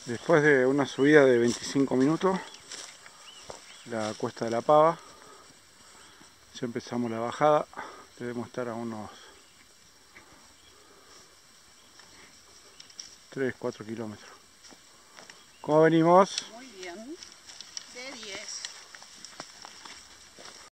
Después de una subida de 25 minutos, la cuesta de la Pava, ya empezamos la bajada. Debemos estar a unos 3-4 kilómetros. ¿Cómo venimos?